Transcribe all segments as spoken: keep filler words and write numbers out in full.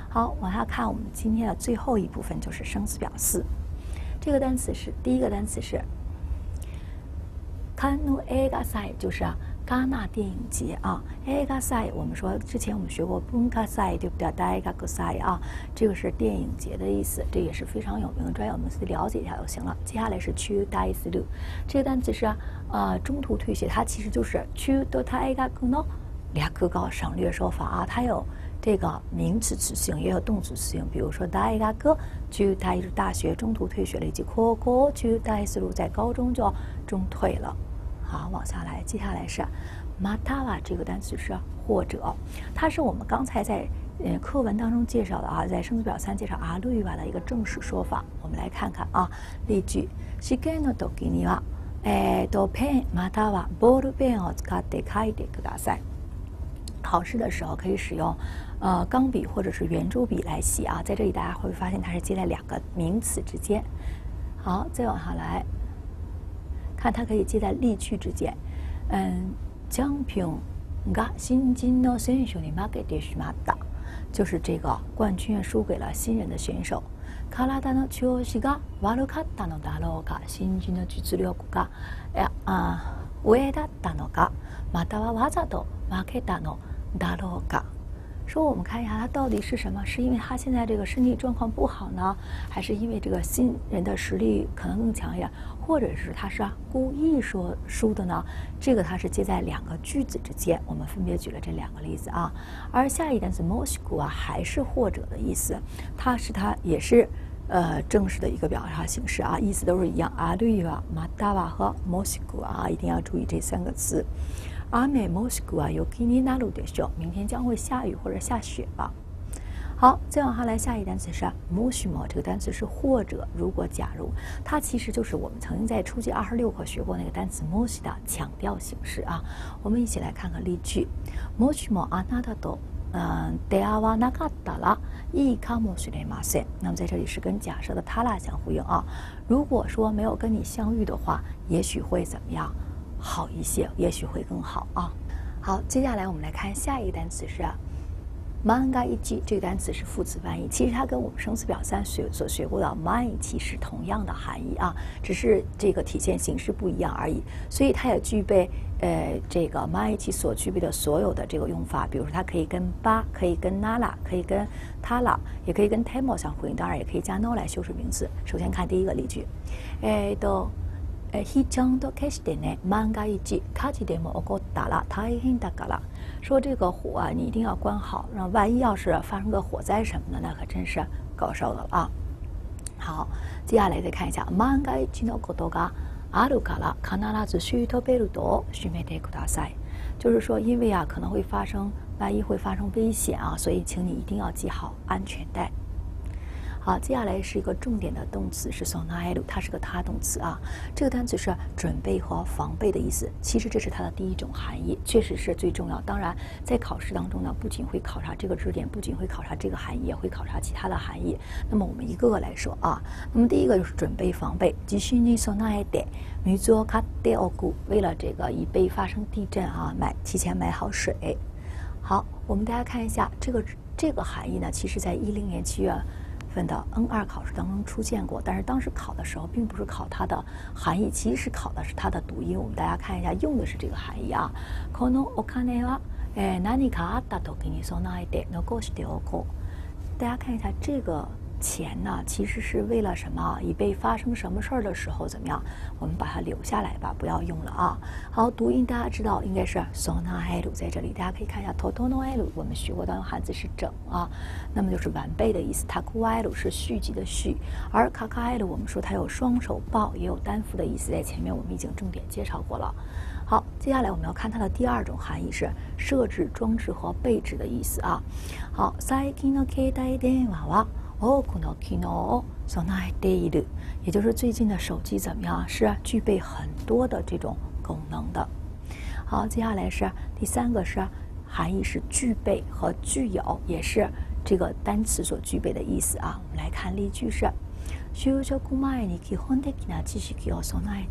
好，往下看，我们今天的最后一部分就是生词表四。这个单词是第一个单词是カンヌ映画祭，就是啊戛纳电影节啊。映画祭，我们说之前我们学过文化祭，对不对？大学祭啊，这个是电影节的意思，这也是非常有名的专业，我们自己了解一下就行了。接下来是中退する，这个单词是啊呃中途退学，它其实就是中途退学の略語省略手法啊，它有这个名词词性，也有动词词性，比如说大学中退是大学中途退学了，以及高校中退する在高中就中退了。好，往下来，接下来是または这个单词是或者，它是我们刚才在呃课文当中介绍的啊，在生词表三介绍あるいは的一个正式说法。我们来看看啊，例句：試験の時には、えーとペンまたはボールペンを使って書いてください。考试的时候可以使用呃钢笔或者是圆珠笔来写啊，在这里大家会发现它是接在两个名词之间。好，再往下来。看它可以接在例句之間。嗯，チャンピオンが新人の選手に負けてしまった，就是这个冠军输给了新人的选手。体の調子が悪かったのだろうか、新人の実力があ上だったのか、またはわざと負けたのだろうか。说我们看一下它到底是什么？是因为他现在这个身体状况不好呢，还是因为这个新人的实力可能更强一点，或者是他是、啊、故意说输的呢？这个它是接在两个句子之间，我们分别举了这两个例子啊。而下一单词もしくは还是或者的意思，它是它也是呃正式的一个表达形式啊，意思都是一样。あるいはまたは和もしくは啊，一定要注意这三个词。雨もしくは雪になるでしょう，明天将会下雨或者下雪吧。好，再往下来，下一单词是もしも，这个单词是或者、如果、假如，它其实就是我们曾经在初级二十六课学过那个单词もし的强调形式啊。我们一起来看看例句：もしもあなたと嗯出会わなかったらいいかもしれません。那么在这里是跟假设的他啦相呼应啊。如果说没有跟你相遇的话，也许会怎么样？好一些，也许会更好啊。好，接下来我们来看下一个单词是万が一，这个单词是副词翻译，其实它跟我们生词表三学所学过的万一是同样的含义啊，只是这个体现形式不一样而已。所以它也具备呃这个万一所具备的所有的这个用法，比如说它可以跟吧，可以跟那啦，可以跟他啦，也可以跟 temo 相呼应，当然也可以加 no 来修饰名词。首先看第一个例句，えっと。え、火ちゃんと消してね。万が一火事でも起こったら大変だから。说这个火啊，你一定要关好，让万一要是发生个火灾什么的，那可真是搞笑的了啊。好，接下来再看一下，万が一のことがあるから必ずシートベルトを締めてください。就是说，因为啊可能会发生，万一会发生危险啊，所以请你一定要系好安全带。好，接下来是一个重点的动词，是 備える，它是个他动词啊。这个单词是准备和防备的意思。其实这是它的第一种含义，确实是最重要。当然，在考试当中呢，不仅会考察这个知识点，不仅会考察这个含义，也会考察其他的含义。那么我们一个个来说啊。那么第一个就是准備防備，地震に備えて水を買っておく，为了这个以备发生地震啊，买提前买好水。好，我们大家看一下这个这个含义呢，其实在一零年七月。份的 N 二考试当中出现过，但是当时考的时候并不是考它的含义，其实考的是它的读音。我们大家看一下，用的是这个含义啊。このお金は、えー、何かあった時に備えて残しておこう。大家看一下这个钱呢，其实是为了什么？以备发生什么事儿的时候怎么样？我们把它留下来吧，不要用了啊。好，读音大家知道应该是 備える，在这里大家可以看一下 整える，我们学过的汉字是整啊，那么就是完备的意思。蓄える是蓄积的蓄，而抱える我们说它有双手抱，也有担负的意思，在前面我们已经重点介绍过了。好，接下来我们要看它的第二种含义是设置、装置和备置的意思啊。好，最近の携帯電話は多くの機能を備えている，也就是最近的手机怎么样？是具备很多的这种功能的。好，接下来是第三个是含义是具备和具有，也是这个单词所具备的意思啊。我们来看例句是：就職前に基本的な知識を備えて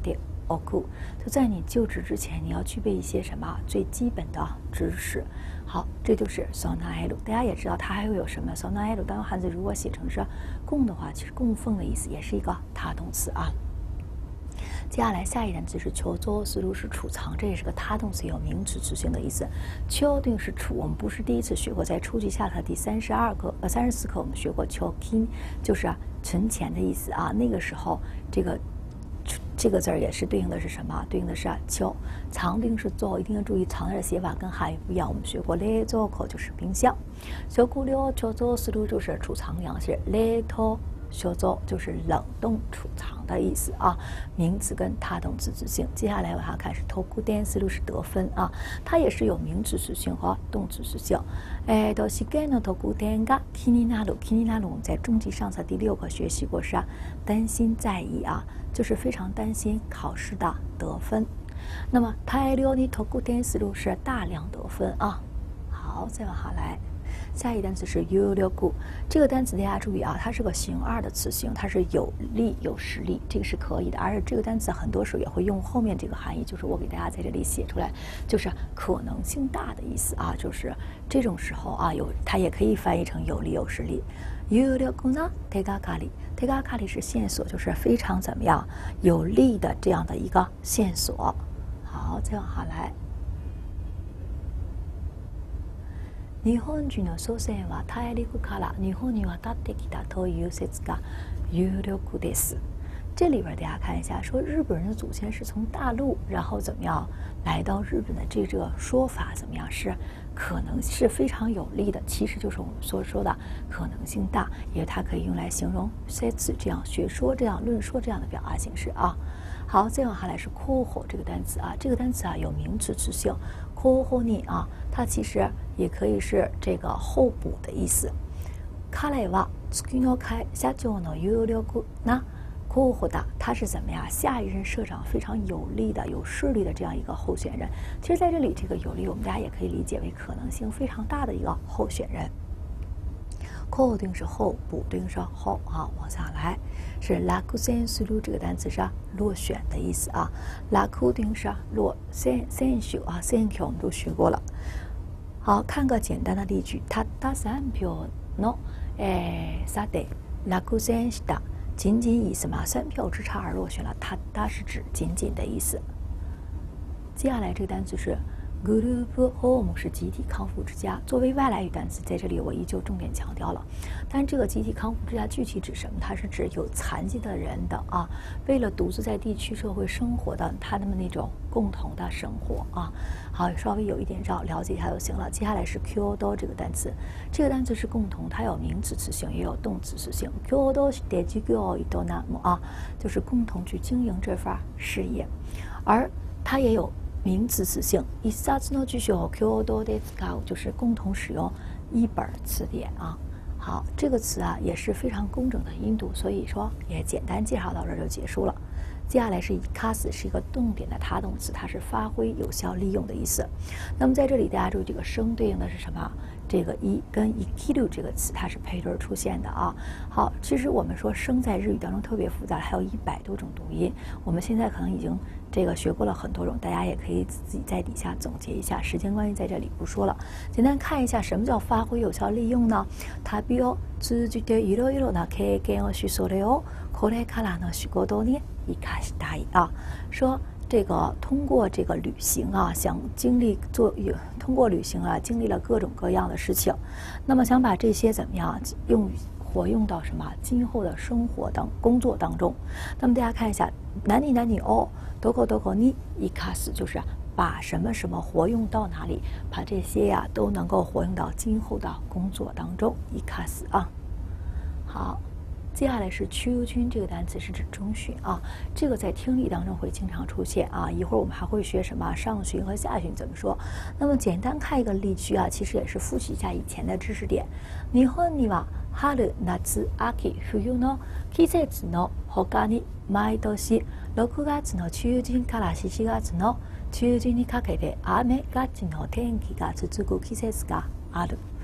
おく，就在你就职之前，你要具备一些什么最基本的知识。好，这就是ソナエル。大家也知道它还会有什么ソナエル。当用汉字如果写成是供的话，其实供奉的意思也是一个他动词啊。接下来下一单词是求作思路是储藏，这也是个他动词，有名词词性的意思。求定是储，我们不是第一次学过，在初级下册第三十二课呃三十四课我们学过求金，就是啊存钱的意思啊。那个时候这个这个字儿也是对应的是什么？对应的是啊求。藏定是做，一定要注意藏的写法跟汉语不一样。我们学过冷蔵庫就是冰箱，小库料求作思路就是储藏粮食，冷凍修作就是冷冻储藏的意思啊，名词跟他动词词性。接下来往下看是得点思路是得分啊，它也是有名词词性和动词词性。哎，到試験の得点が気になる，気になる我们在中级上册第六课学习过是啊，担心在意啊，就是非常担心考试的得分。那么大量に得点思路是大量得分啊。好，再往下来。下一单词是有力，这个单词大家注意啊，它是个形二的词形，它是有力有实力，这个是可以的。而且这个单词很多时候也会用后面这个含义，就是我给大家在这里写出来，就是可能性大的意思啊，就是这种时候啊，有它也可以翻译成有力有实力。有力呢，手がかり，手がかり是线索，就是非常怎么样有力的这样的一个线索。好，再往下来。日本人の祖先は大陸から日本に渡ってきたという説が有力です。这里边大家看一下，说日本人的祖先是从大陆，然后怎么样来到日本的这个说法怎么样是可能是非常有利的，其实就是我们所说的可能性大，因为它可以用来形容説这样学说、这样论说这样的表达形式啊。好，再往下来是候補这个单词啊，这个单词啊有名詞詞性。候補に啊，它其实也可以是这个候补的意思。彼は次の会社長の有力な候補だ，他是怎么样？下一任社长非常有力的、有势力的这样一个候选人。其实在这里，这个有力我们大家也可以理解为可能性非常大的一个候选人。候定是候补定是候啊，往下来是落選する这个单词是落选的意思啊。落定是落選選手啊，選挙我们都学过了。好，看个简单的例句，たった三票のえ差で落選した。仅仅以什么三票之差而落选了，它它是指仅仅的意思。接下来这个单词是 group home 是集体康复之家，作为外来语单词，在这里我依旧重点强调了。但是这个集体康复之家具体指什么？它是指有残疾的人的啊，为了独自在地区社会生活的他们那种共同的生活啊。好，稍微有一点绕了解一下就行了。接下来是 kyodo 这个单词，这个单词是共同，它有名词词性，也有动词词性。kyodo 是で事業を営む啊，就是共同去经营这份事业，而它也有名词词性。一冊の辞書を共同で使う，就是共同使用一本词典啊。好，这个词啊也是非常工整的音读，所以说也简单介绍到这儿就结束了。接下来是生かす，是一个动点的他动词，它是发挥、有效利用的意思。那么在这里大家注意，这个生对应的是什么？这个一跟生きる这个词，它是配对出现的啊。好，其实我们说生在日语当中特别复杂，还有一百多种读音。我们现在可能已经这个学过了很多种，大家也可以自己在底下总结一下。时间关系，在这里不说了。简单看一下什么叫发挥有效利用呢？旅を通じていろいろな経験をし、それをこれからの仕事に生かしたい啊。说这个通过这个旅行啊，想经历做通过旅行啊，经历了各种各样的事情，那么想把这些怎么样用活用到什么今后的生活当工作当中。那么大家看一下，哪里哪里哦，どこどこに生かす，就是把什么什么活用到哪里，把这些呀、啊、都能够活用到今后的工作当中。生かす啊，好。接下来是秋君这个单词是指中旬啊，这个在听力当中会经常出现啊。一会儿我们还会学什么上旬和下旬怎么说。那么简单看一个例句啊，其实也是复习一下以前的知识点。日本には春、夏、秋、冬の季節の他に毎年ろくがつの中旬からしちがつの中旬にかけて雨がちの天気が続く季節がある。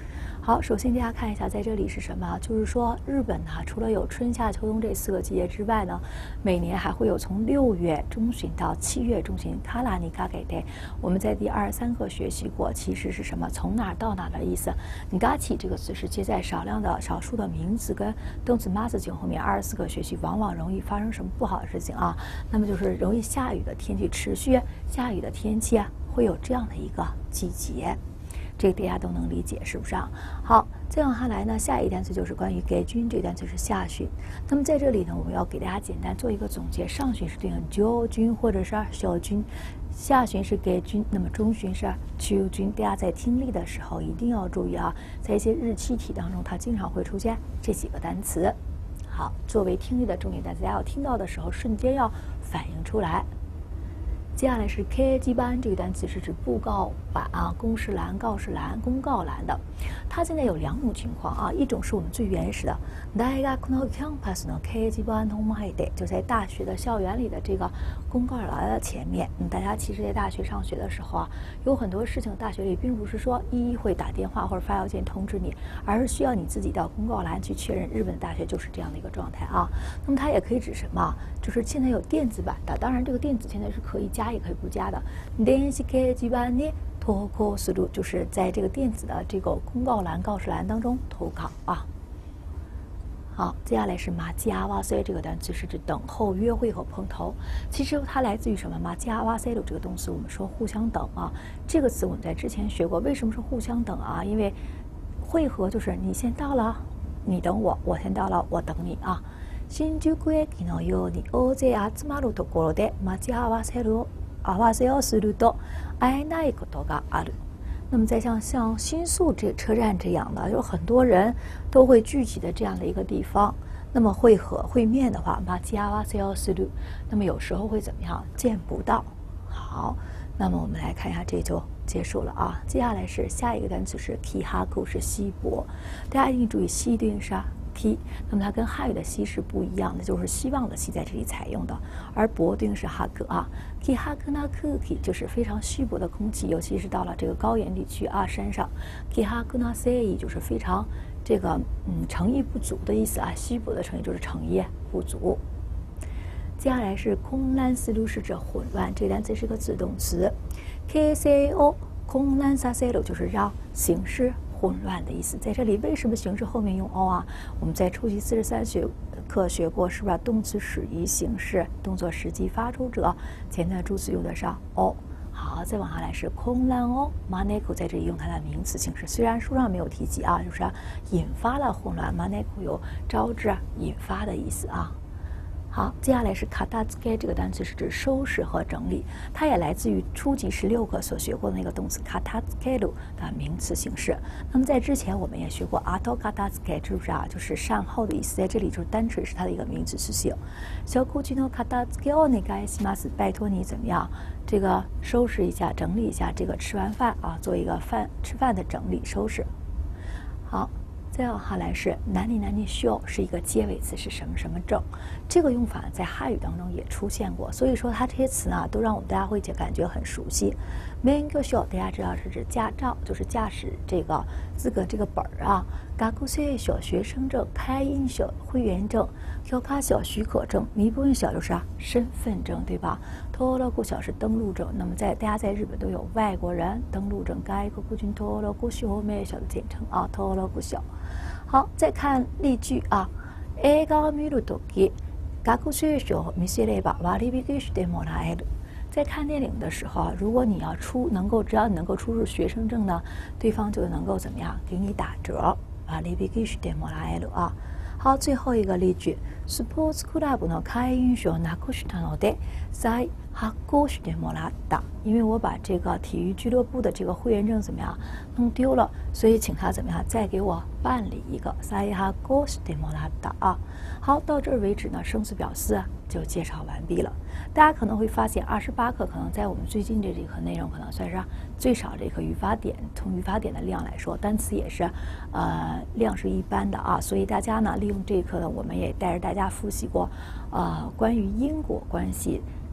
好，首先大家看一下，在这里是什么？就是说，日本呢，除了有春夏秋冬这四个季节之外呢，每年还会有从六月中旬到七月中旬，卡拉尼嘎给的。我们在第二十三课学习过，其实是什么？从哪儿到哪儿的意思。你嘎起这个词是接在少量的、少数的名词跟动词 mas 型后面。二十四课学习往往容易发生什么不好的事情啊？那么就是容易下雨的天气，持续下雨的天气啊，会有这样的一个季节。这个大家都能理解，是不是啊？好，再往下来呢，下一个单词就是关于给君，这个单词是下旬。那么在这里呢，我们要给大家简单做一个总结：上旬是对应九君或者是小君，下旬是给君，那么中旬是秋君。大家在听力的时候一定要注意啊，在一些日期题当中，它经常会出现这几个单词。好，作为听力的重点单词，大家要听到的时候瞬间要反应出来。接下来是 K G 班这个单词是指布告板啊、公示栏、告示栏、公告栏的。它现在有两种情况啊，一种是我们最原始的，大学のキャンパスの掲示板の前で，就在大学的校园里的这个公告栏的前面。嗯，大家其实在大学上学的时候啊，有很多事情，大学里并不是说一一会打电话或者发邮件通知你，而是需要你自己到公告栏去确认。日本的大学就是这样的一个状态啊。那么它也可以指什么？就是现在有电子版的，当然这个电子现在是可以加也可以不加的。電子掲示板に投稿する，就是在这个电子的这个公告栏、告示栏当中投稿啊。好，接下来是待ち合わせ这个单词是指等候、约会和碰头。其实它来自于什么？待ち合わせる这个动词，我们说互相等啊。这个词我们在之前学过，为什么是互相等啊？因为会合就是你先到了，你等我；我先到了，我等你啊。新宿駅のように大勢集まるところで待ち合わせる合わせをすると会えないことがある。那么在像像新宿这车站这样的，有很多人都会聚集的这样的一个地方，那么会合会面的话，待ち合わせをする，那么有时候会怎么样？见不到。好，那么我们来看一下，这就结束了啊。接下来是下一个单词是 kihaku， 是稀薄，大家一定注意稀对应是啊。希，那么它跟汉语的希是不一样的，就是希望的希在这里采用的，而薄对应是哈克啊，希哈克那空気就是非常稀薄的空气，尤其是到了这个高原地区啊山上，希哈克那塞意就是非常这个嗯诚意不足的意思啊，稀薄的诚意就是诚意不足。接下来是混乱思路是指混乱，这个单词是个自动词 ，K C O 混乱させる就是让形式混乱的意思。在这里为什么形式后面用 o 啊？我们在初级四十三学课学过，是不是？动词始于形式，动作实际发出者，前段助词用得上 o。好，再往下来是混乱哦 ，maneku 在这里用它的名词形式，虽然书上没有提及啊，就是引发了混乱 ，maneku 有招致、引发的意思啊。好，接下来是片付け这个单词是指收拾和整理，它也来自于初级十六课所学过的那个动词片付ける的名词形式。那么在之前我们也学过後片付け，是不是啊？就是善后的意思，在这里就是单纯是它的一个名词词性。食事の片付けをお願いします，拜托你怎么样？这个收拾一下、整理一下这个吃完饭啊，做一个饭吃饭的整理收拾。好。再往下来是何々何々是一个结尾词，是什么什么证？这个用法在汉语当中也出现过，所以说它这些词啊，都让我们大家会感觉很熟悉。免許証大家知道是指驾照，就是驾驶这个资格这个本儿啊。学生証学生证、会員証会员证、許可証许可证、身分証就是啊身份证，对吧？登録証是登录证。那么在大家在日本都有外国人登录证，外国人登録証明書的简称啊，登録証。好，再看例句啊。映画を見るとき、学生証を見せれば割引してもらえる。在看电影的时候啊，如果你要出能够只要你能够出示学生证呢，对方就能够怎么样给你打折。割引してもらえる啊。好，最后一个例句。スポーツクラブの会員証をなくしたので再発行してもらった。因为我把这个体育俱乐部的这个会员证怎么样弄丢了，所以请他怎么样再给我办理一个。再発行してもらった啊。好，到这儿为止呢，生词表示啊就介绍完毕了。大家可能会发现，二十八课可能在我们最近这这课内容可能算是最少这个语法点，从语法点的量来说，单词也是，呃，量是一般的啊。所以大家呢，利用这一课呢，我们也带着大家复习过，呃，关于因果关系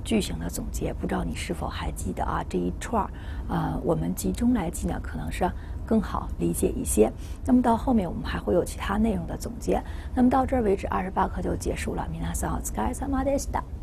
句型的总结，不知道你是否还记得啊？这一串儿，呃，我们集中来记呢，可能是更好理解一些。那么到后面我们还会有其他内容的总结。那么到这儿为止，二十八课就结束了。皆さんお疲れ様でした。